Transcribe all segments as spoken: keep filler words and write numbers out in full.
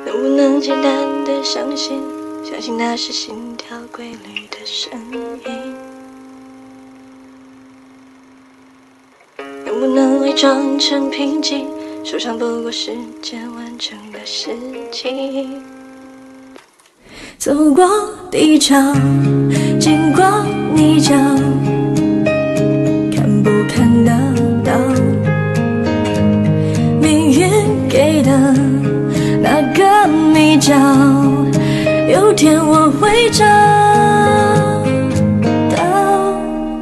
能不能简单的相信，相信那是心跳规律的声音？能不能伪装成平静，受伤不过时间完成的事情？走过低潮，经过泥沼，看不看得到命运给的那个密钥？有天我会找到，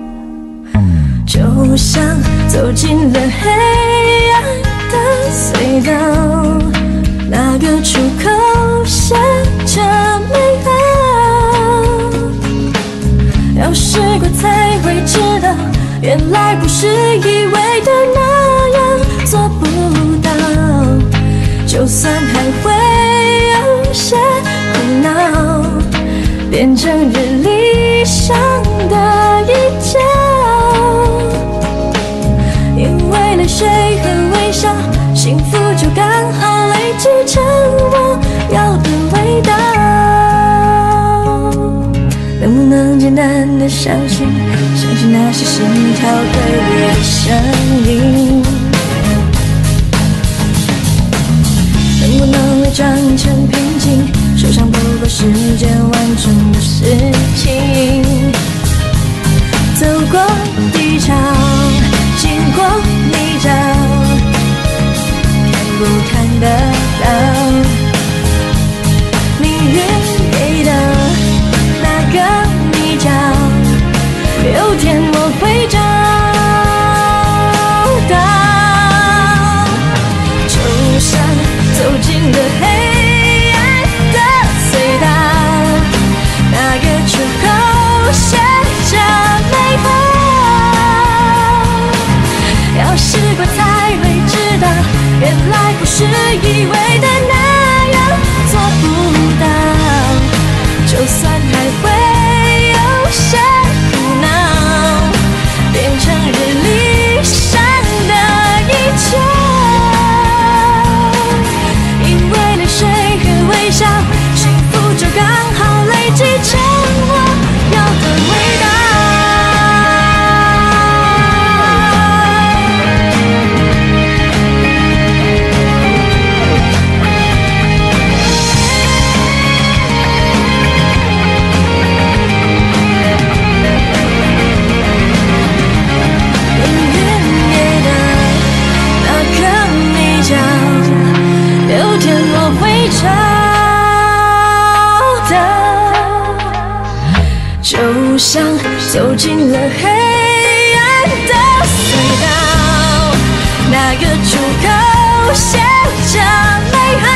就像走进了黑暗的隧道，那个出口写着美好。要试过才会知道，原来不是以为的那样，做不到。就算还会有些苦恼，变成日历上的一角。因为泪水和微笑，幸福就刚好累积成我要的味道。能不能简单的相信，相信那是心跳规律的声音？能不能伪装成平静，受伤不过时间完成的事情？走过低潮，经过泥沼，看不看得到命运给的那个密钥？有天我会找到，就像走进了黑暗的隧道，那个出口写着美好。要试过才会知道，原来不是以为的那样，做不到。就算还会有些苦恼，变成日历上的一角。因为泪水和微笑，幸福就刚好累积成我要的味道。就像走进了黑暗的隧道，那个出口写着美好。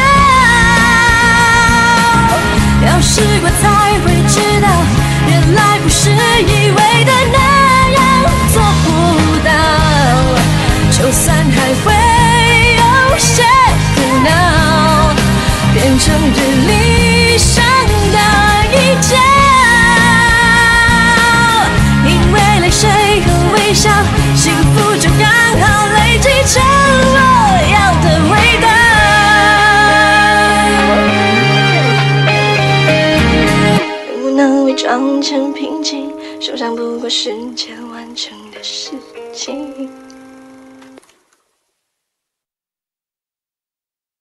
要试过才会知道，原来不是以为的那样，做不到。就算还会有些苦恼，变成日历上的一角。泪水和微笑，幸福就刚好累积成我要的味道。能不能伪装成平静，受伤不过时间完成的事情？